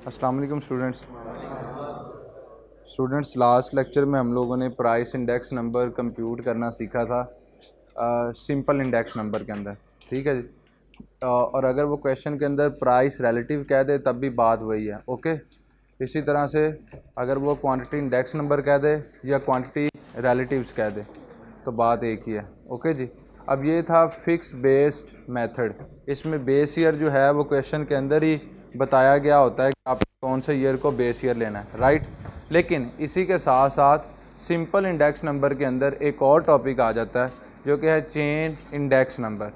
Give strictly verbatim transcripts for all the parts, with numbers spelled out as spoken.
अस्सलाम वालेकुम students students last lecture में हम लोगों ने प्राइस इंडेक्स नंबर कंप्यूट करना सीखा था सिंपल इंडेक्स नंबर के अंदर। ठीक है जी। आ, और अगर वो क्वेश्चन के अंदर प्राइस रिलेटिव कह दे तब भी बात वही है। ओके, इसी तरह से अगर वो क्वांटिटी इंडेक्स नंबर कह दे या क्वांटिटी रिलेटिव्स कह दे तो बात एक ही है। ओके जी। अब ये था फिक्स बेस्ड मेथड। इसमें बेस ईयर जो है वो क्वेश्चन के अंदर ही बताया गया होता है कि आप कौन से ईयर को बेस ईयर लेना है, राइट। लेकिन इसी के साथ साथ सिंपल इंडेक्स नंबर के अंदर एक और टॉपिक आ जाता है जो कि है चेन इंडेक्स नंबर।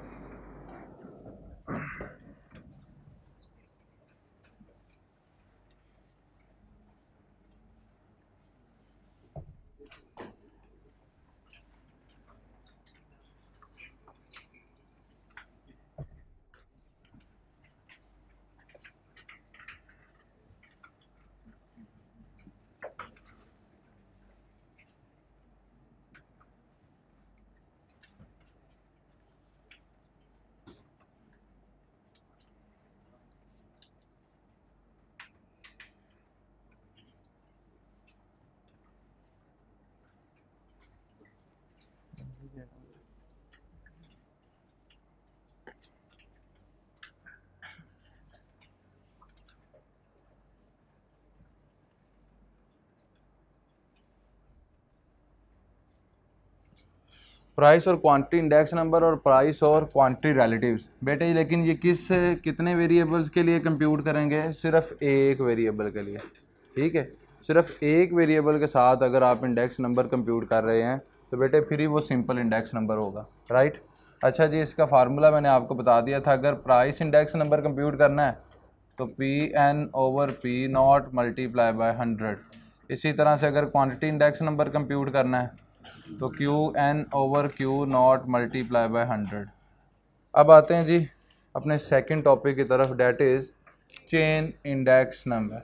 प्राइस और क्वांटिटी इंडेक्स नंबर और प्राइस और क्वांटिटी रिलेटिव्स बेटे, लेकिन ये किस कितने वेरिएबल्स के लिए कंप्यूट करेंगे? सिर्फ एक वेरिएबल के लिए। ठीक है, सिर्फ एक वेरिएबल के साथ अगर आप इंडेक्स नंबर कंप्यूट कर रहे हैं तो बेटे फिर ही वो सिंपल इंडेक्स नंबर होगा, राइट। अच्छा जी, इसका फार्मूला मैंने आपको बता दिया था। अगर प्राइस इंडेक्स नंबर कंप्यूट करना है तो P N over P not multiply by hundred. इसी तरह से अगर क्वांटिटी इंडेक्स नंबर कंप्यूट करना है तो Q N over Q not multiply by hundred. अब आते हैं जी अपने सेकंड टॉपिक की तरफ, that is chain index number.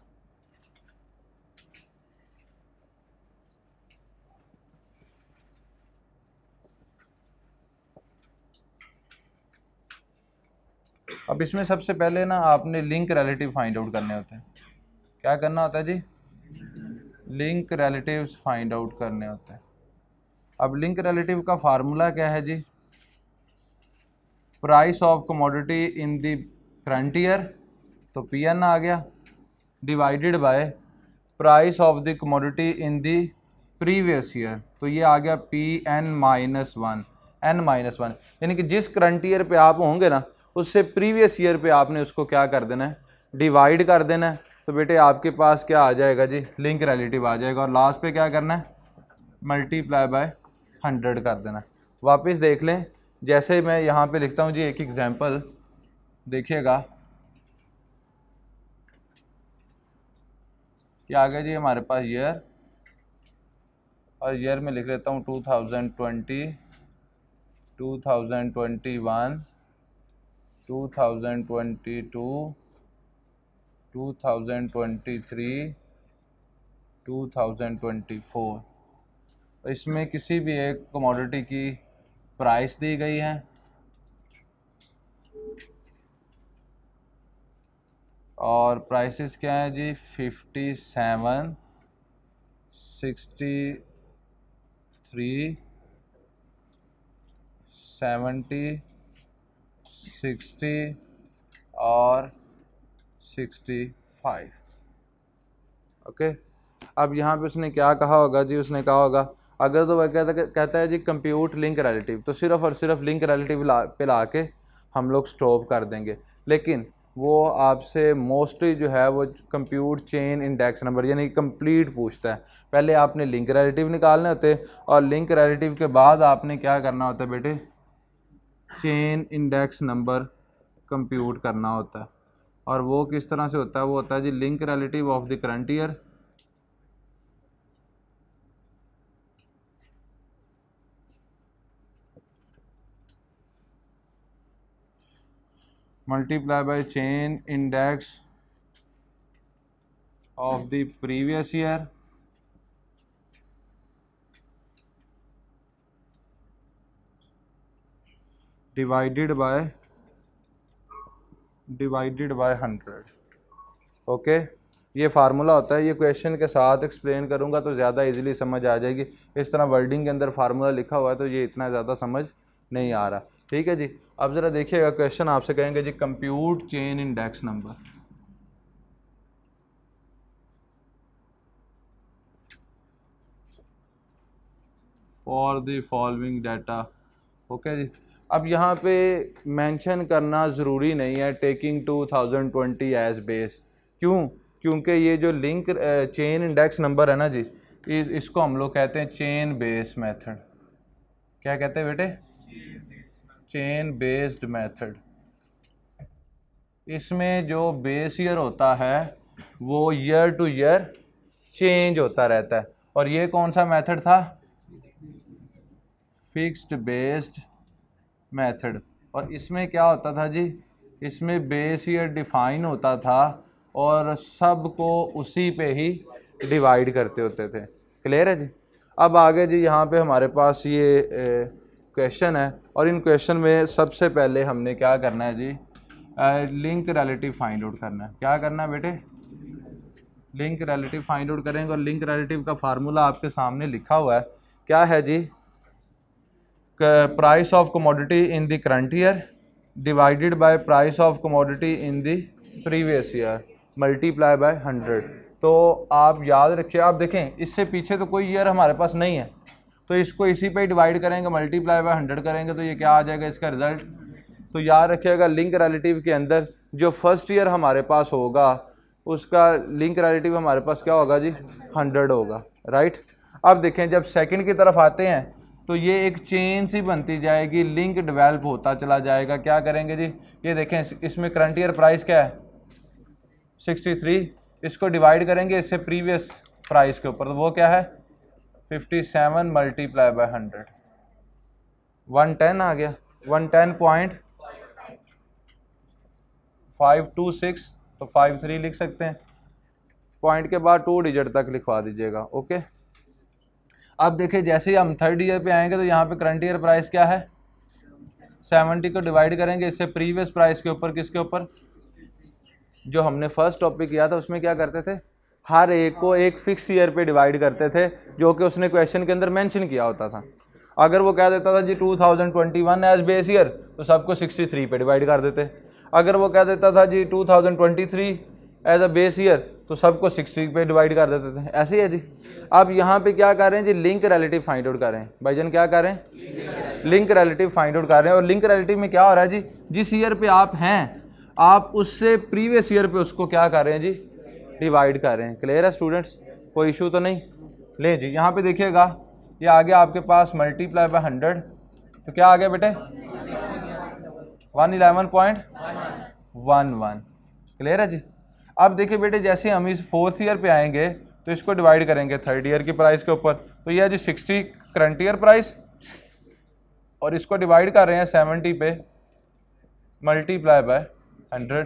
अब इसमें सबसे पहले ना आपने लिंक रिलेटिव फाइंड आउट करने होते हैं। क्या करना होता है जी? लिंक रिलेटिव्स फाइंड आउट करने होते हैं। अब लिंक रिलेटिव का फार्मूला क्या है जी? Price of commodity in the current year, तो पी एन आ गया, divided by price of the commodity in the previous year, तो ये आ गया P N minus one, N minus one. यानी कि जिस करंट ईयर पे आप होंगे ना उससे प्रीवियस ईयर पे आपने उसको क्या कर देना है? डिवाइड कर देना है। तो बेटे आपके पास क्या आ जाएगा जी? लिंक रिलेटिव आ जाएगा। और लास्ट पे क्या करना है? मल्टीप्लाई बाय हंड्रेड कर देना है। वापस देख लें, जैसे मैं यहाँ पे लिखता हूँ जी एक एग्जाम्पल देखिएगा। क्या आ गया जी हमारे पास? ईयर, और ईयर में लिख लेता हूँ two thousand twenty, two thousand twenty one, two thousand twenty two, two thousand twenty three, two thousand twenty four. इसमें किसी भी एक कमोडिटी की प्राइस दी गई है और प्राइसेस क्या है जी? Fifty seven, sixty three, seventy, sixty और सिक्सटी फाइव। ओके, अब यहाँ पे उसने क्या कहा होगा जी? उसने कहा होगा अगर तो वह कहता कहता है जी कंप्यूट लिंक रिलेटिव, तो सिर्फ और सिर्फ लिंक रिलेटिव ला, पे ला के हम लोग स्टॉप कर देंगे। लेकिन वो आपसे मोस्टली जो है वो कंप्यूट चेन इंडेक्स नंबर यानी कंप्लीट पूछता है। पहले आपने लिंक रिलेटिव निकालने होते और लिंक रिलेटिव के बाद आपने क्या करना होता है बेटे? चेन इंडेक्स नंबर कंप्यूट करना होता है। और वो किस तरह से होता है? वो होता है जी link relative of the current year multiply by chain index of the previous year divided by divided by hundred. Okay, ये फार्मूला होता है, ये क्वेश्चन के साथ एक्सप्लेन करूँगा तो ज़्यादा इजीली समझ आ जाएगी। इस तरह वर्डिंग के अंदर फार्मूला लिखा हुआ है तो ये इतना ज़्यादा समझ नहीं आ रहा। ठीक है जी, अब ज़रा देखिएगा क्वेश्चन आपसे कहेंगे जी compute chain index number. For the following data. Okay जी, अब यहाँ पे मेंशन करना ज़रूरी नहीं है taking two thousand twenty as base. क्यों? क्योंकि ये जो लिंक चेन इंडेक्स नंबर है ना जी, इस इसको हम लोग कहते हैं चेन बेस मेथड। क्या कहते हैं बेटे? Chain based method. इसमें जो बेस ईयर होता है वो ईयर टू ईयर चेंज होता रहता है। और ये कौन सा मेथड था? Fixed based method. और इसमें क्या होता था जी? इसमें बेस ईयर डिफाइन होता था और सबको उसी पे ही डिवाइड करते होते थे। क्लियर है जी? अब आगे जी यहाँ पे हमारे पास ये क्वेश्चन है और इन क्वेश्चन में सबसे पहले हमने क्या करना है जी? लिंक रिलेटिव फाइंड आउट करना है। क्या करना है बेटे? लिंक रिलेटिव फाइंड आउट करेंगे और लिंक रिलेटिव का फार्मूला आपके सामने लिखा हुआ है। क्या है जी? Price of commodity in the current year divided by price of commodity in the previous year multiply by hundred. तो आप याद रखिए, आप देखें इससे पीछे तो कोई ईयर हमारे पास नहीं है, तो इसको इसी पे डिवाइड करेंगे, मल्टीप्लाई बाय हंड्रेड करेंगे तो ये क्या आ जाएगा इसका रिजल्ट। तो याद रखिएगा लिंक रिलेटिव के अंदर जो फर्स्ट ईयर हमारे पास होगा उसका लिंक रिलेटिव हमारे पास क्या होगा जी? हंड्रेड होगा, राइट। अब देखें जब सेकंड की तरफ आते हैं तो ये एक चेन सी बनती जाएगी, लिंक डेवलप होता चला जाएगा। क्या करेंगे जी? ये देखें इसमें करंट ईयर प्राइस क्या है? Sixty three. इसको डिवाइड करेंगे इससे प्रीवियस प्राइस के ऊपर, तो वो क्या है? Fifty seven multiply by hundred, one ten आ गया। One ten point five two six, तो फाइव थ्री लिख सकते हैं। पॉइंट के बाद टू डिजिट तक लिखवा दीजिएगा। ओके, अब देखिए जैसे ही हम थर्ड ईयर पे आएंगे तो यहाँ पे करंट ईयर प्राइस क्या है? सेवेंटी को डिवाइड करेंगे इससे प्रीवियस प्राइस के ऊपर, किसके ऊपर? जो हमने फर्स्ट टॉपिक किया था उसमें क्या करते थे? हर एक को एक फिक्स ईयर पे डिवाइड करते थे, जो कि उसने क्वेश्चन के अंदर मेंशन किया होता था। अगर वो कह देता था जी two thousand twenty one as base year, तो सबको सिक्सटी थ्री पे डिवाइड कर देते। अगर वो कह देता था जी two thousand twenty three as a base year, तो सबको सिक्सटी पे डिवाइड कर देते थे। ऐसे ही है जी। अब यहाँ पे क्या कर रहे हैं जी? लिंक रिलेटिव फाइंड आउट कर रहे हैं। भाईजान क्या कर रहे हैं? लिंक रिलेटिव फाइंड आउट कर रहे हैं। और लिंक रिलेटिव में क्या हो रहा है जी? जिस ईयर पे आप हैं आप उससे प्रीवियस ईयर पे उसको क्या कर रहे हैं जी? डिवाइड कर रहे हैं। क्लियर है स्टूडेंट्स? कोई इशू तो नहीं? ले जी, यहाँ पे देखिएगा ये आ गया आपके पास मल्टीप्लाई बाय हंड्रेड, तो क्या आ गया बेटे? One eleven point one one. Clear है जी? अब देखिए बेटे जैसे हम इस फोर्थ ईयर पे आएंगे तो इसको डिवाइड करेंगे थर्ड ईयर की प्राइस के ऊपर, तो ये है जी सिक्सटी करंट ईयर प्राइस, और इसको डिवाइड कर रहे हैं सेवेंटी पे मल्टीप्लाई बाय हंड्रेड।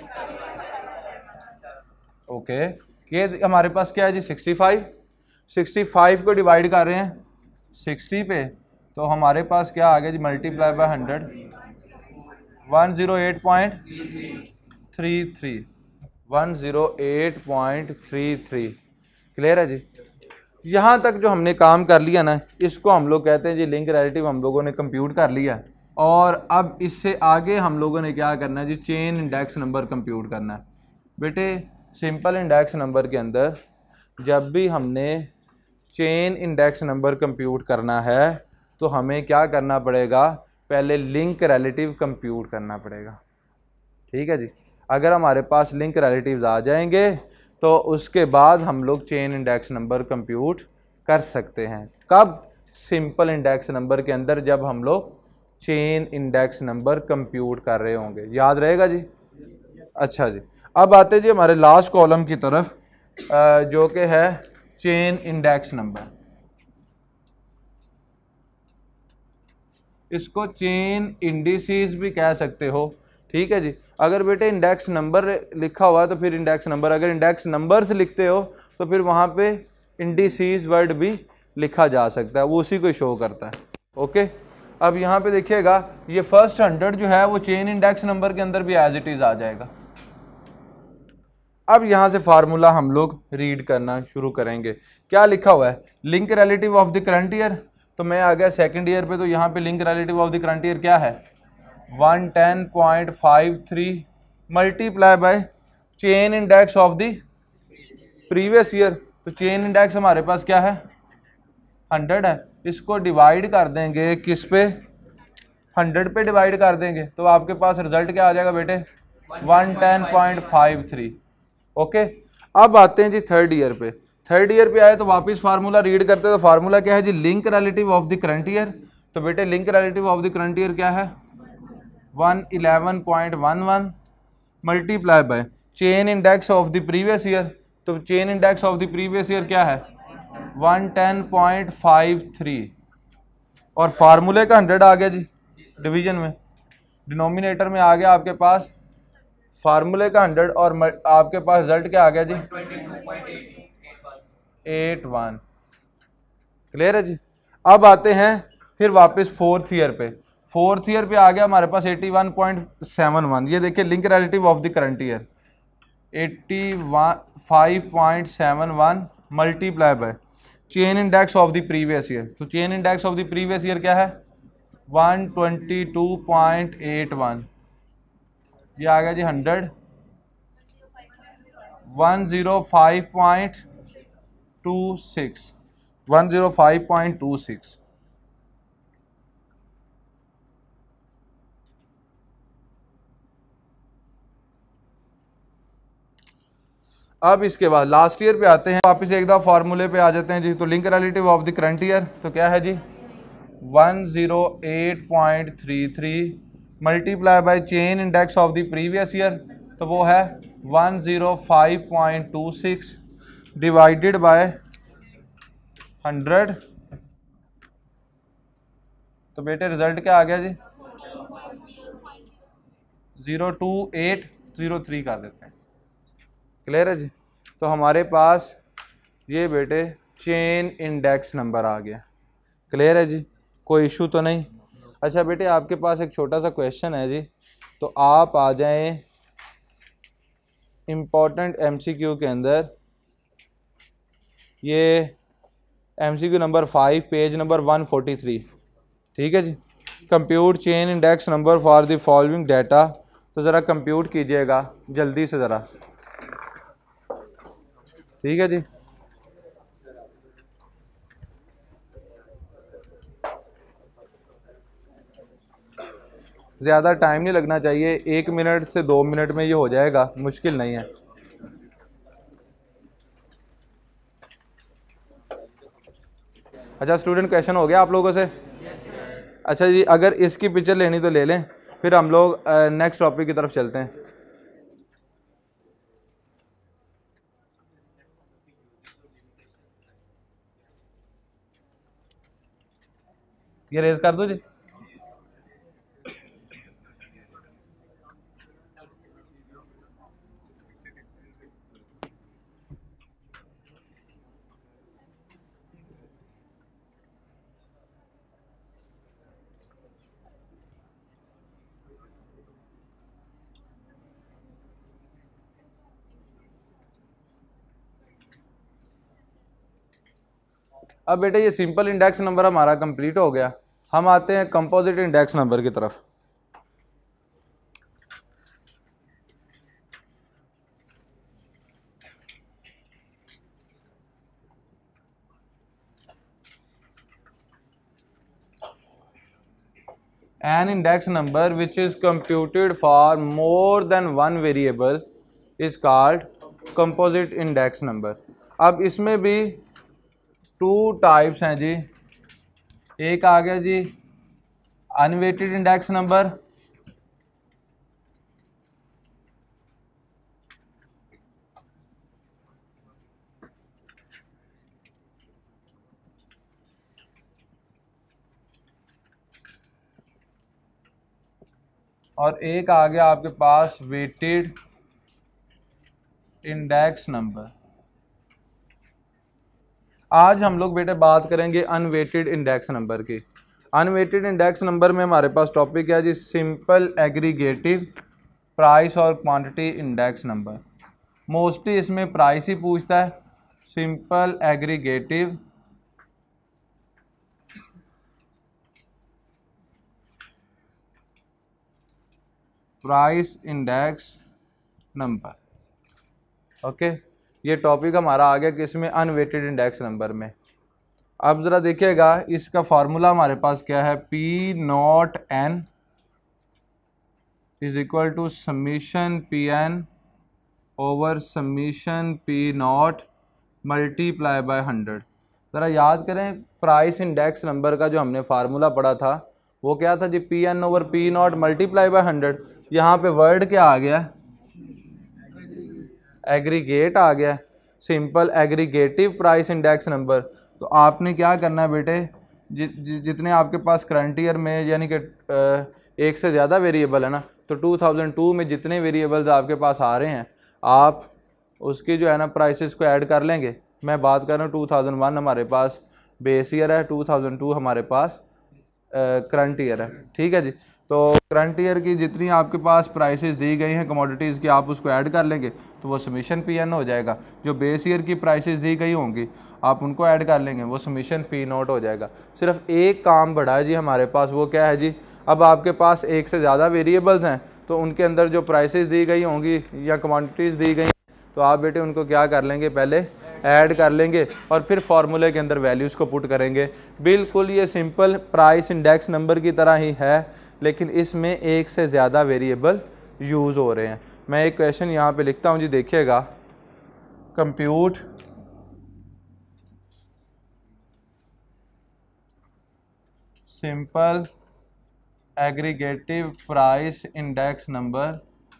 ओके, ये हमारे पास क्या है जी? Sixty five. सिक्सटी फाइव को डिवाइड कर रहे हैं सिक्सटी पे, तो हमारे पास क्या आ गया जी? Multiply by hundred, one zero eight point three three, one zero eight point three three. Clear है जी? यहाँ तक जो हमने काम कर लिया ना, इसको हम लोग कहते हैं जी लिंक रिलेटिव हम लोगों ने कंप्यूट कर लिया। और अब इससे आगे हम लोगों ने क्या करना है जी? चेन इंडेक्स नंबर कंप्यूट करना है। बेटे सिंपल इंडेक्स नंबर के अंदर जब भी हमने चेन इंडेक्स नंबर कंप्यूट करना है तो हमें क्या करना पड़ेगा? पहले लिंक रिलेटिव कंप्यूट करना पड़ेगा। ठीक है जी? अगर हमारे पास लिंक रिलेटिव्स आ जाएंगे तो उसके बाद हम लोग चेन इंडेक्स नंबर कंप्यूट कर सकते हैं। कब? सिंपल इंडेक्स नंबर के अंदर, जब हम लोग चेन इंडेक्स नंबर कंप्यूट कर रहे होंगे। याद रहेगा जी? अच्छा जी, अब आते जी हमारे लास्ट कॉलम की तरफ, जो कि है चेन इंडेक्स नंबर। इसको चेन इंडिसेस भी कह सकते हो। ठीक है जी? अगर बेटे इंडेक्स नंबर लिखा हुआ है तो फिर इंडेक्स नंबर, अगर इंडेक्स नंबर्स लिखते हो तो फिर वहाँ पे इंडिसेस वर्ड भी लिखा जा सकता है, वो उसी को शो करता है। ओके, अब यहाँ पे देखिएगा ये फर्स्ट हंड्रेड जो है वो चेन इंडेक्स नंबर के अंदर भी एज इट इज़ आ जाएगा। अब यहाँ से फार्मूला हम लोग रीड करना शुरू करेंगे। क्या लिखा हुआ है, link relative of the current year. तो मैं आ गया सेकंड ईयर पे, तो यहाँ पे link relative of the current year क्या है, one ten point five three multiply by chain index of the previous year. तो चेन इंडेक्स हमारे पास क्या है, हंड्रेड है। इसको डिवाइड कर देंगे किस पे, हंड्रेड पे डिवाइड कर देंगे, तो आपके पास रिजल्ट क्या आ जाएगा बेटे, one ten point five three. Okay, अब आते हैं जी थर्ड ईयर पे। थर्ड ईयर पे आए तो वापस फार्मूला रीड करते हैं। तो फार्मूला क्या है जी, link relative of the current year. तो बेटे link relative of the current year क्या है, one eleven point one one multiply by chain index of the previous year. तो chain index of the previous year क्या है, one ten point five three, और फार्मूले का हंड्रेड आ गया जी division में, डिनोमिनेटर में आ गया आपके पास फार्मूले का हंड्रेड, और आपके पास रिजल्ट क्या आ गया जी, एट वन। क्लियर है जी। अब आते हैं फिर वापस फोर्थ ईयर पे। फोर्थ ईयर पे आ गया हमारे पास eighty one point seven one. ये देखिए link relative of the current year, eighty five point seven one multiply by chain index of the previous year. तो chain index of the previous year क्या है, one twenty two point eight one. ये आ गया जी hundred, one zero five point two six, one zero five point two six. अब इसके बाद लास्ट ईयर पे आते हैं, वापस एक दफा फार्मूले पे आ जाते हैं जी। तो link relative of the current year तो क्या है जी, one zero eight point three three multiply by chain index of the previous year. तो वो है one zero five point two six divided by hundred. तो बेटे रिजल्ट क्या आ गया जी, zero two eight zero three कर देते हैं। क्लियर है जी। तो हमारे पास ये बेटे चेन इंडेक्स नंबर आ गया। क्लियर है जी, कोई इशू तो नहीं। अच्छा बेटे आपके पास एक छोटा सा क्वेश्चन है जी, तो आप आ जाएं इम्पोर्टेंट एमसीक्यू के अंदर। ये MCQ number five page number one forty three. ठीक है जी। Compute chain index number for the following data. तो ज़रा कंप्यूट कीजिएगा जल्दी से ज़रा। ठीक है जी। ज़्यादा टाइम नहीं लगना चाहिए, एक मिनट से दो मिनट में ये हो जाएगा, मुश्किल नहीं है। अच्छा स्टूडेंट क्वेश्चन हो गया आप लोगों से? अच्छा जी, अगर इसकी पिक्चर लेनी तो ले लें, फिर हम लोग नेक्स्ट टॉपिक की तरफ चलते हैं। ये रेज कर दो जी। अब बेटे ये सिंपल इंडेक्स नंबर हमारा कंप्लीट हो गया। हम आते हैं कंपोजिट इंडेक्स नंबर की तरफ। An index number which is computed for more than one variable is called composite index number। अब इसमें भी टू टाइप्स हैं जी। एक आ गया जी अनवेटेड इंडेक्स नंबर, और एक आ गया आपके पास वेटेड इंडेक्स नंबर। आज हम लोग बेटे बात करेंगे अनवेटेड इंडेक्स नंबर की। अनवेटेड इंडेक्स नंबर में हमारे पास टॉपिक है जी सिंपल एग्रीगेटिव प्राइस और क्वांटिटी इंडेक्स नंबर। मोस्टली इसमें प्राइस ही पूछता है, simple aggregative price index number. Okay, ये टॉपिक हमारा आ गया किसमें, अनवेटेड इंडेक्स नंबर में। अब ज़रा देखिएगा इसका फार्मूला हमारे पास क्या है, P naught N is equal to summation P N over summation P not multiply by hundred. ज़रा याद करें प्राइस इंडेक्स नंबर का जो हमने फार्मूला पढ़ा था वो क्या था जी, P N over P not multiply by hundred. यहाँ पे वर्ड क्या आ गया, एग्रीगेट आ गया, simple aggregative price index number. तो आपने क्या करना है बेटे, जि, जि, जितने आपके पास करंट ईयर में यानी कि एक से ज़्यादा वेरिएबल है ना, तो टू थाउजेंड टू में जितने वेरिएबल्स आपके पास आ रहे हैं आप उसकी जो है ना प्राइसेस को ऐड कर लेंगे। मैं बात कर रहा हूँ टू थाउजेंड वन हमारे पास बेस ईयर है, टू थाउजेंड टू हमारे पास करंट ईयर है, ठीक है जी। तो करंट ईयर की जितनी आपके पास प्राइसेस दी गई हैं कमोडिटीज़ की, आप उसको ऐड कर लेंगे तो वो समीशन पी एन हो जाएगा। जो बेस ईयर की प्राइसेस दी गई होंगी आप उनको ऐड कर लेंगे, वो समीशन पी नॉट हो जाएगा। सिर्फ एक काम बढ़ा है जी हमारे पास, वो क्या है जी, अब आपके पास एक से ज़्यादा वेरिएबल्स हैं तो उनके अंदर जो प्राइसेस दी गई होंगी या कमोडिटीज़ दी गई तो आप बेटे उनको क्या कर लेंगे, पहले ऐड कर लेंगे और फिर फार्मूले के अंदर वैल्यूज़ को पुट करेंगे। बिल्कुल ये सिंपल प्राइस इंडेक्स नंबर की तरह ही है, लेकिन इसमें एक से ज़्यादा वेरिएबल यूज़ हो रहे हैं। मैं एक क्वेश्चन यहाँ पे लिखता हूँ जी, देखिएगा, compute simple aggregative price index number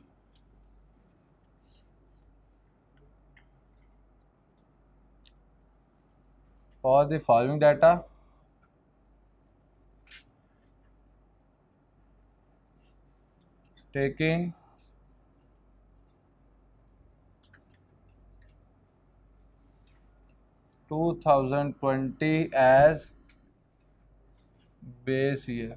for the following data taking two thousand twenty as base year।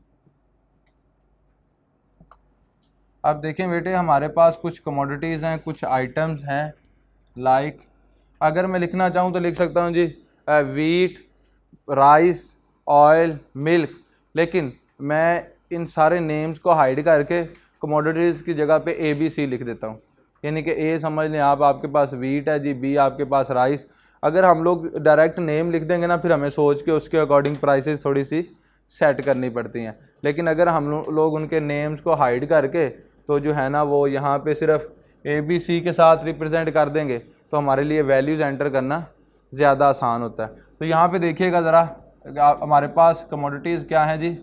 अब देखें बेटे हमारे पास कुछ कमोडिटीज़ हैं, कुछ आइटम्स हैं, लाइक अगर मैं लिखना चाहूँ तो लिख सकता हूँ जी वीट, राइस, ऑयल, मिल्क, लेकिन मैं इन सारे नेम्स को हाइड करके कमोडिटीज़ की जगह पे ए बी सी लिख देता हूँ। यानी कि ए समझ लें आप, आपके पास वीट है जी, बी आपके पास राइस। अगर हम लोग डायरेक्ट नेम लिख देंगे ना फिर हमें सोच के उसके अकॉर्डिंग प्राइसेस थोड़ी सी सेट करनी पड़ती हैं। लेकिन अगर हम लोग उनके नेम्स को हाइड करके तो जो है ना वो यहाँ पे सिर्फ ए बी सी के साथ रिप्रेजेंट कर देंगे तो हमारे लिए वैल्यूज़ एंटर करना ज़्यादा आसान होता है। तो यहाँ पे देखिएगा ज़रा, हमारे पास कमोडिटीज़ क्या हैं जी,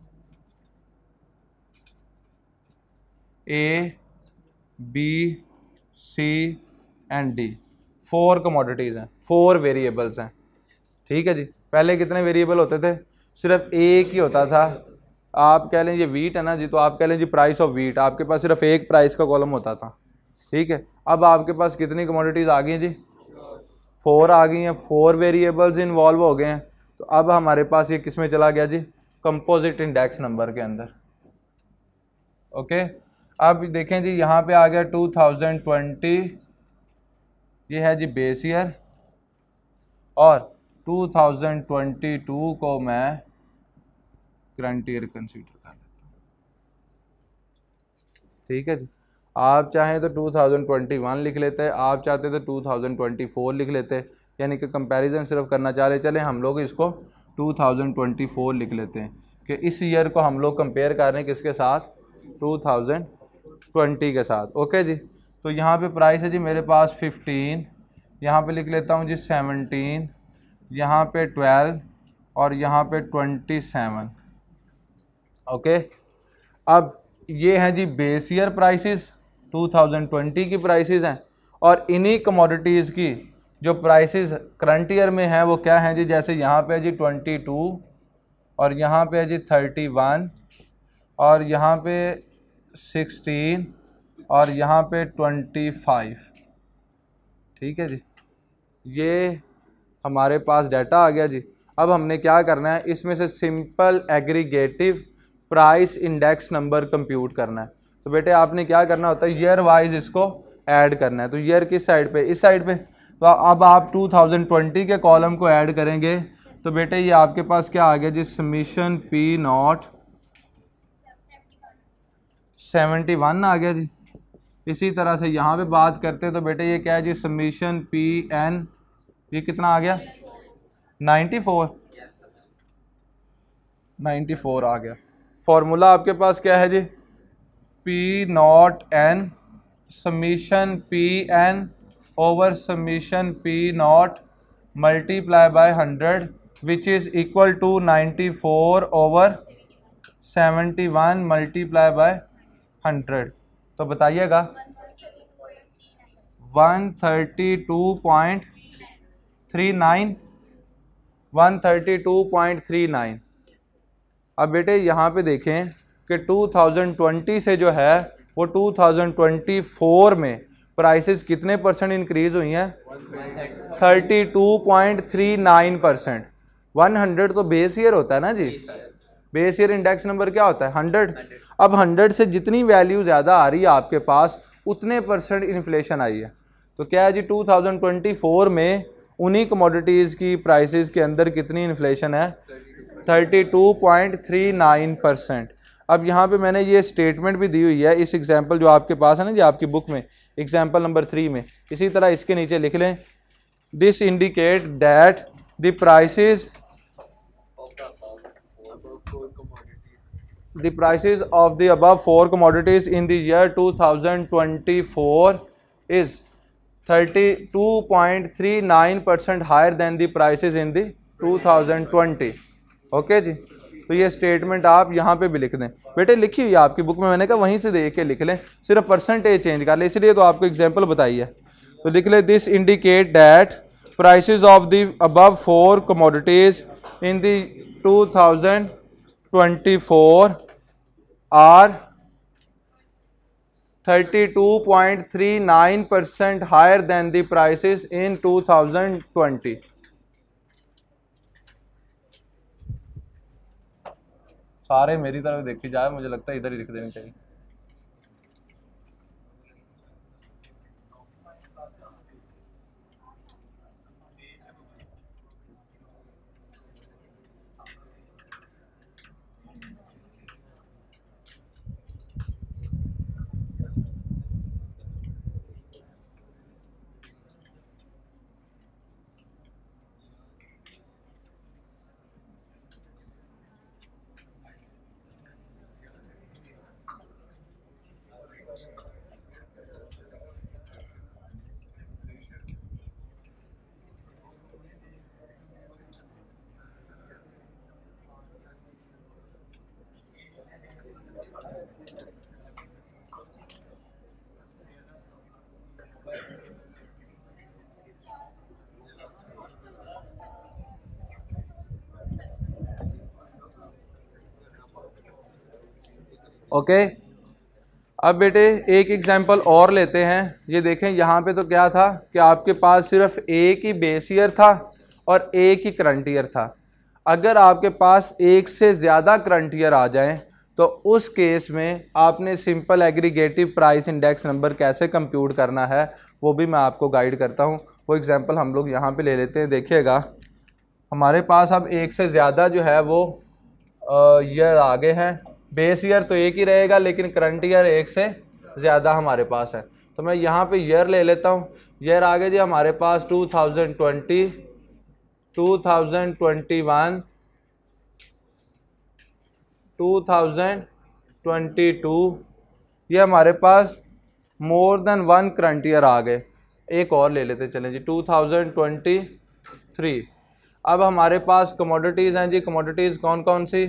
A B C and D, four commodities हैं, फोर वेरिएबल्स हैं, ठीक है जी। पहले कितने वेरिएबल होते थे, सिर्फ एक ही होता था। आप कह लें ये वीट है ना जी, तो आप कह लें जी प्राइस ऑफ वीट, आपके पास सिर्फ एक प्राइस का कॉलम होता था, ठीक है। अब आपके पास कितनी कमोडिटीज़ आ गई हैं जी, फोर आ गई हैं, फोर वेरिएबल्स इन्वॉल्व हो गए हैं। तो अब हमारे पास ये किस में चला गया जी, कंपोजिट इंडेक्स नंबर के अंदर। ओके, अब देखें जी यहाँ पे आ गया टू थाउजेंड ट्वेंटी, ये है जी बेस ईयर, और टू थाउजेंड ट्वेंटी टू को मैं करंट ईयर कंसीडर कर लेता हूँ, ठीक है जी। आप चाहें तो टू थाउजेंड ट्वेंटी वन लिख लेते हैं, आप चाहते तो टू थाउजेंड ट्वेंटी फोर लिख लेते, यानी कि कंपैरिजन सिर्फ करना चाह रहे, चले हम लोग इसको टू थाउजेंड ट्वेंटी फोर लिख लेते हैं कि इस ईयर को हम लोग कंपेयर कर रहे हैं किसके साथ, टू थाउजेंड ट्वेंटी के साथ। ओके जी, तो यहाँ पे प्राइस है जी मेरे पास फिफ्टीन, यहाँ पे लिख लेता हूँ जी सेवनटीन, यहाँ पे ट्वेल्व और यहाँ पे ट्वेंटी सेवन। ओके, अब ये हैं जी base year prices, two thousand twenty की प्राइसेस हैं, और इन्हीं कमोडिटीज़ की जो प्राइसेस करंट ईयर में हैं वो क्या हैं जी, जैसे यहाँ पे है जी ट्वेंटी टू और यहाँ पे है जी थर्टी वन और यहाँ पे सिक्सटीन और यहाँ पे ट्वेंटी फाइव, ठीक है जी। ये हमारे पास डाटा आ गया जी। अब हमने क्या करना है, इसमें से simple aggregative price index number compute करना है। तो बेटे आपने क्या करना होता है, ईयर वाइज इसको ऐड करना है। तो ईयर किस साइड पे, इस साइड पे। तो अब आप टू थाउजेंड ट्वेंटी के कॉलम को ऐड करेंगे तो बेटे ये आपके पास क्या आ गया जी, summation P naught seventy one आ गया जी। इसी तरह से यहाँ पे बात करते हैं तो बेटे ये क्या है जी, समीशन पी एन, ये कितना आ गया, नाइन्टी फोर, नाइन्टी फोर आ गया। फॉर्मूला आपके पास क्या है जी, P naught N summation P N over summation P not multiply by hundred which is equal to ninety four over seventy one multiply by hundred. तो बताइएगा one thirty two point three nine, one thirty two point three nine. अब बेटे यहाँ पे देखें कि to thousand twenty से जो है वो टू थाउजेंड ट्वेंटी फोर में प्राइसेस कितने परसेंट इंक्रीज हुई हैं, thirty two point three nine percent. One hundred तो बेस ईयर होता है ना जी, बेस ईयर इंडेक्स नंबर क्या होता है, हंड्रेड। अब हंड्रेड से जितनी वैल्यू ज़्यादा आ रही है आपके पास उतने परसेंट इन्फ्लेशन आई है। तो क्या है जी, टू थाउजेंड ट्वेंटी फोर में उन्हीं कमोडिटीज़ की प्राइसेस के अंदर कितनी इन्फ्लेशन है, thirty two point three nine percent. अब यहाँ पे मैंने ये स्टेटमेंट भी दी हुई है इस एग्जाम्पल जो आपके पास है ना जी आपकी बुक में, एग्जाम्पल नंबर थ्री में। इसी तरह इसके नीचे लिख लें, this indicate that the prices the prices of the above four commodities in the year two thousand twenty-four is thirty-two point three nine percent higher than the prices in the two thousand twenty। Okay जी, तो ये statement आप यहाँ पे भी लिख दें। बेटे लिखी हुई है आपकी बुक में, मैंने कहा वहीं से देख के लिख लें, सिर्फ परसेंटेज चेंज कर ले, इसलिए तो आपको एग्जांपल बताई है। तो लिख ले, this indicate that prices of the above four commodities in the two thousand twenty four are thirty-two point three nine percent higher than the prices in two thousand twenty। सारे मेरी तरफ देखी जाए, मुझे लगता है इधर ही लिख देनी चाहिए। Okay okay? अब बेटे एक एग्जांपल और लेते हैं। ये देखें यहाँ पे तो क्या था कि आपके पास सिर्फ एक ही बेस ईयर था और एक ही करंट ईयर था। अगर आपके पास एक से ज़्यादा करंट ईयर आ जाएं तो उस केस में आपने simple aggregative price index number कैसे कंप्यूट करना है वो भी मैं आपको गाइड करता हूँ। वो एग्जांपल हम लोग यहाँ पे ले लेते हैं। देखिएगा हमारे पास अब एक से ज़्यादा जो है वो ईयर आगे हैं। बेस ईयर तो एक ही रहेगा लेकिन करंट ईयर एक से ज़्यादा हमारे पास है। तो मैं यहाँ पे ईयर ले लेता हूँ। ईयर आगे जी हमारे पास two thousand twenty, two thousand twenty one, two thousand twenty two, ये हमारे पास more than one current year आ गए। एक और ले लेते चलें जी, टू थाउजेंड ट्वेंटी थ्री। अब हमारे पास कमोडिटीज़ हैं जी, कमोडिटीज़ कौन कौन सी,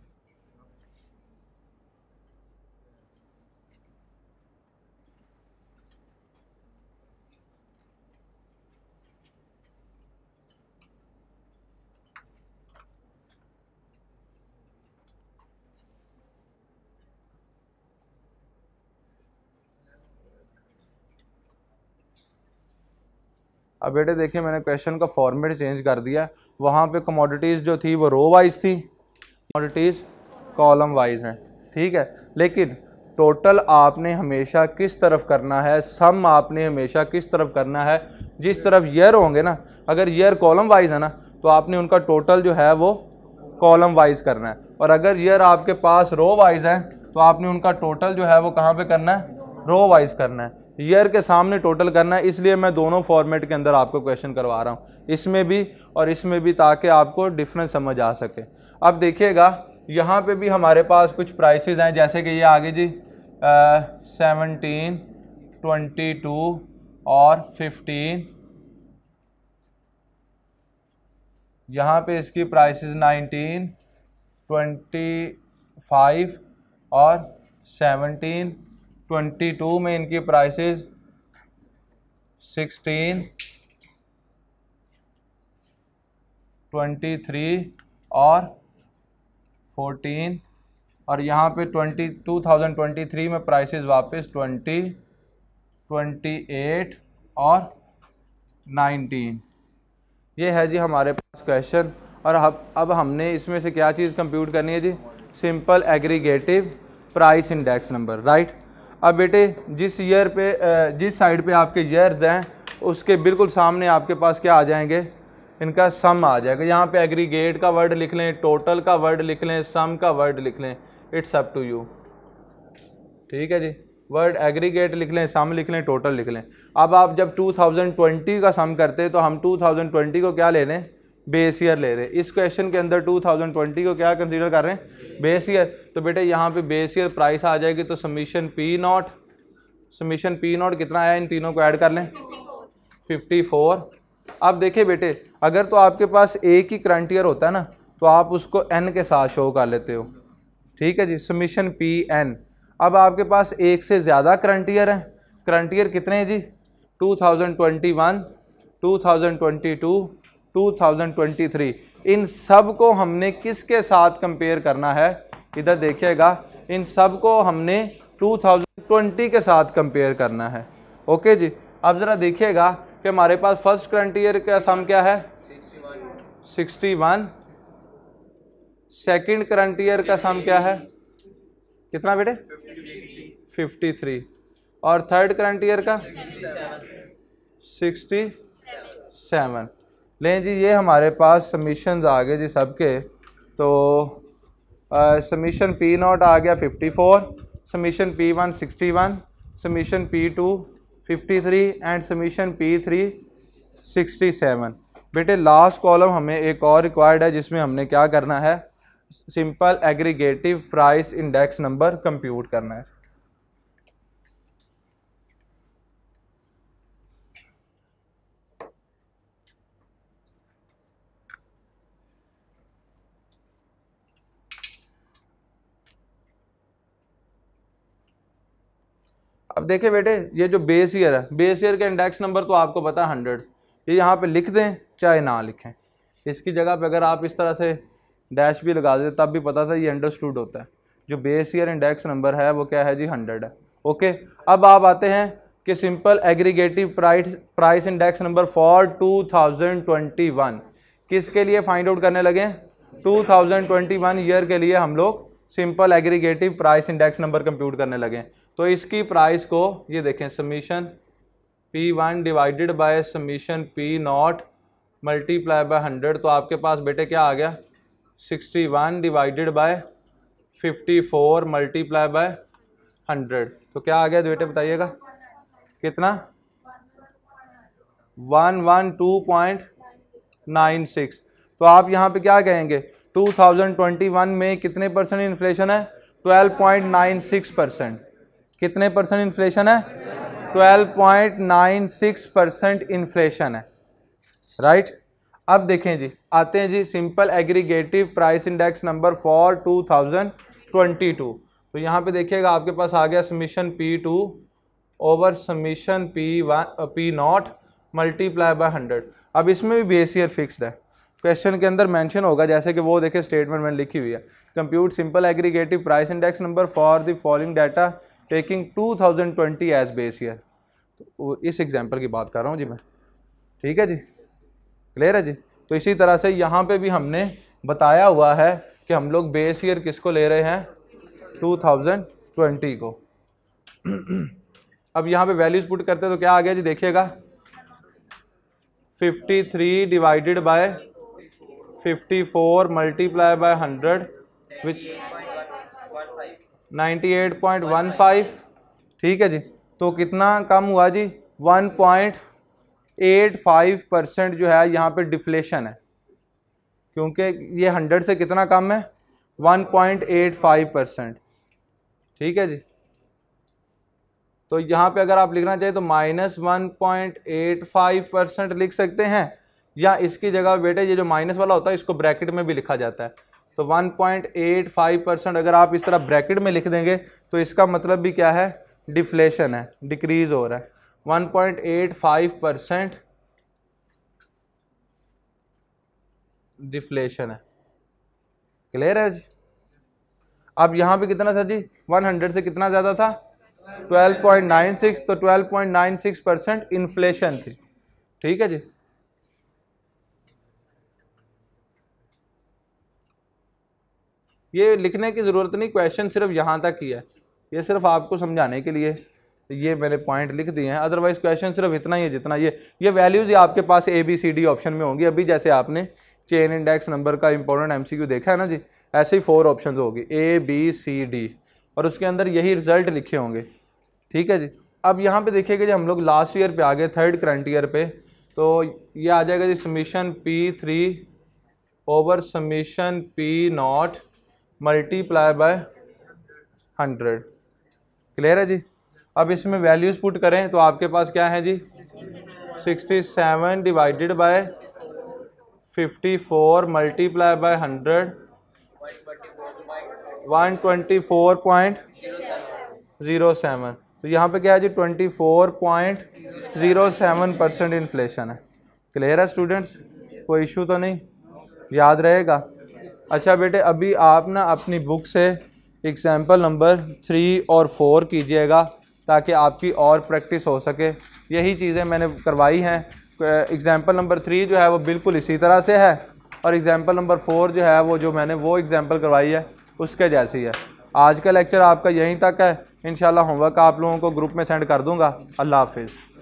अब बेटे देखिए मैंने क्वेश्चन का फॉर्मेट चेंज कर दिया। वहाँ पे कमोडिटीज़ जो थी वो रो वाइज थी, कमोडिटीज़ कॉलम वाइज हैं, ठीक है। लेकिन टोटल आपने हमेशा किस तरफ करना है, सम आपने हमेशा किस तरफ करना है, जिस तरफ ईयर होंगे ना, अगर ईयर कॉलम वाइज है ना तो आपने उनका टोटल जो है वो कॉलम वाइज करना है, और अगर ईयर आपके पास रो वाइज है तो आपने उनका टोटल जो है वो कहाँ पे करना है, रो वाइज करना है, ईयर के सामने टोटल करना है। इसलिए मैं दोनों फॉर्मेट के अंदर आपको क्वेश्चन करवा रहा हूँ, इसमें भी और इसमें भी, ताकि आपको डिफरेंस समझ आ सके। अब देखिएगा यहाँ पे भी हमारे पास कुछ प्राइसेस हैं, जैसे कि ये आगे जी सेवनटीन, ट्वेंटी टू और फिफ्टीन, यहाँ पे इसकी प्राइसेस नाइनटीन, ट्वेंटी फाइव और सेवनटीन, ट्वेंटी टू में इनकी प्राइसेस सिक्सटीन, ट्वेंटी थ्री और फोर्टीन, और यहाँ पे twenty two thousand twenty three में प्राइसेस वापस ट्वेंटी, ट्वेंटी एट और नाइनटीन। ये है जी हमारे पास क्वेश्चन। और अब अब हमने इसमें से क्या चीज़ कंप्यूट करनी है जी, simple aggregative price index number, right. अब बेटे जिस ईयर पे जिस साइड पे आपके ईयर्स हैं उसके बिल्कुल सामने आपके पास क्या आ जाएंगे, इनका सम आ जाएगा। यहाँ पे एग्रीगेट का वर्ड लिख लें, टोटल का वर्ड लिख लें, सम का वर्ड लिख लें, इट्स अप टू यू, ठीक है जी। वर्ड एग्रीगेट लिख लें, सम लिख लें, टोटल लिख लें। अब आप जब टू थाउजेंड ट्वेंटी का सम करते हैं तो हम टू थाउजेंड ट्वेंटी को क्या ले रहे हैं, बेस ईयर ले रहे हैं। इस क्वेश्चन के अंदर टू थाउजेंड ट्वेंटी को क्या कंसीडर कर रहे हैं, बेस ईयर। तो बेटे यहाँ पे बेस ईयर प्राइस आ जाएगी, तो summation P naught, summation P naught कितना आया, इन तीनों को ऐड कर लें, फिफ्टी फोर। अब देखिए बेटे, अगर तो आपके पास एक ही करंट ईयर होता है ना तो आप उसको एन के साथ शो कर लेते हो, ठीक है जी, समीशन पी एन। अब आपके पास एक से ज़्यादा करंट ईयर है, करंट ईयर कितने हैं जी, two thousand twenty one, two thousand twenty two, two thousand twenty three. इन सब को हमने किसके साथ कंपेयर करना है, इधर देखिएगा, इन सब को हमने टू थाउजेंड ट्वेंटी के साथ कंपेयर करना है। ओके जी। अब ज़रा देखिएगा कि हमारे पास फर्स्ट करंट ईयर का सम क्या है, sixty one, second current year का सम क्या है, कितना बेटे, फिफ्टी थ्री, और थर्ड करंट ईयर का सिक्सटी सेवन। लें जी, ये हमारे पास सबमिशंस आ गए जी सबके। तो सबमिशन पी नॉट आ गया fifty four, submission P one sixty one, submission P two fifty three and submission P three sixty seven. बेटे लास्ट कॉलम हमें एक और रिक्वायर्ड है जिसमें हमने क्या करना है, simple aggregative price index number compute करना है। अब देखिए बेटे, ये जो बेस ईयर है, बेस ईयर का इंडेक्स नंबर तो आपको पता है हंड्रेड, ये यहाँ पे लिख दें चाहे ना लिखें, इसकी जगह पे अगर आप इस तरह से डैश भी लगा देते तब भी पता था ये अंडरस्टूड होता है। जो बेस ईयर इंडेक्स नंबर है वो क्या है जी, हंड्रेड है। ओके, अब आप आते हैं कि simple aggregative price price index number for two thousand twenty one किसके लिए फाइंड आउट करने लगे, two thousand twenty one year के लिए हम लोग simple aggregative price index number compute करने लगे। तो इसकी प्राइस को ये देखें, summation P one divided by summation P not multiply by hundred, तो आपके पास बेटे क्या आ गया, sixty one divided by fifty four multiply by hundred, तो क्या आ गया बेटे बताइएगा, कितना, one one two point nine six. तो आप यहाँ पे क्या कहेंगे, टू थाउजेंड ट्वेंटी वन में कितने परसेंट इन्फ्लेशन है, twelve point nine six percent. कितने परसेंट इन्फ्लेशन है, twelve point nine six percent inflation है, राइट। अब देखें जी, आते हैं जी simple aggregative price index number for two thousand twenty two. तो यहाँ पे देखिएगा आपके पास आ गया summation P two over summation P one P not multiply by hundred. अब इसमें भी बेस ईयर फिक्स्ड है, क्वेश्चन के अंदर मेंशन होगा, जैसे कि वो देखे स्टेटमेंट मैंने लिखी हुई है, compute simple aggregative price index number for the following data taking two thousand twenty as base year. तो इस एग्जांपल की बात कर रहा हूँ जी मैं, ठीक है जी, क्लियर है जी। तो इसी तरह से यहाँ पे भी हमने बताया हुआ है कि हम लोग बेस ईयर किसको ले रहे हैं, टू थाउजेंड ट्वेंटी को। अब यहाँ पे वैल्यूज पुट करते हैं तो क्या आ गया जी, देखिएगा fifty three divided by fifty four multiply by hundred which ninety eight point one five. ठीक है जी, तो कितना कम हुआ जी, one point eight five percent जो है यहाँ पे डिफ्लेशन है, क्योंकि ये हंड्रेड से कितना कम है, one point eight five percent. ठीक है जी, तो यहाँ पे अगर आप लिखना चाहिए तो minus one point eight five percent लिख सकते हैं, या इसकी जगह बेटे ये जो माइनस वाला होता है इसको ब्रैकेट में भी लिखा जाता है। तो one point eight five percent अगर आप इस तरह ब्रैकेट में लिख देंगे तो इसका मतलब भी क्या है, डिफ्लेशन है, डिक्रीज हो रहा है। One point eight five percent deflation है। क्लियर है जी। अब यहाँ पे कितना था जी, हंड्रेड से कितना ज़्यादा था, ट्वेल्व पॉइंट नाइन सिक्स, तो twelve point nine six percent inflation थी। ठीक है जी। ये लिखने की ज़रूरत नहीं, क्वेश्चन सिर्फ यहाँ तक ही है, ये सिर्फ आपको समझाने के लिए ये मैंने पॉइंट लिख दिए हैं। अदरवाइज क्वेश्चन सिर्फ इतना ही है जितना ये ये वैल्यूज़ ये आपके पास A B C D option में होंगी। अभी जैसे आपने चेन इंडेक्स नंबर का इंपॉर्टेंट एमसीक्यू देखा है ना जी, ऐसे ही फोर ऑप्शन होगी ए बी सी डी, और उसके अंदर यही रिजल्ट लिखे होंगे। ठीक है जी। अब यहाँ पे देखिएगा जी, हम लोग लास्ट ईयर पे आ गए, थर्ड करंट ईयर पे, तो ये आ जाएगा जी summation P three over summation P not multiply by hundred. Clear है जी। अब इसमें वैल्यूज़ पुट करें तो आपके पास क्या है जी, sixty seven divided by fifty four multiply by hundred, one twenty four point zero seven. तो यहाँ पे क्या है जी, twenty four point zero seven percent inflation है। क्लियर है स्टूडेंट्स, कोई इशू तो नहीं, याद रहेगा। अच्छा बेटे, अभी आप ना अपनी बुक से एग्जाम्पल नंबर थ्री और फोर कीजिएगा ताकि आपकी और प्रैक्टिस हो सके। यही चीज़ें मैंने करवाई हैं। एग्जाम्पल नंबर थ्री जो है वो बिल्कुल इसी तरह से है, और एग्जाम्पल नंबर फोर जो है वो जो मैंने वो एग्जाम्पल करवाई है उसके जैसी है। आज का लेक्चर आपका यहीं तक है। इंशाल्लाह होमवर्क आप लोगों को ग्रुप में सेंड कर दूंगा। अल्लाह हाफिज़।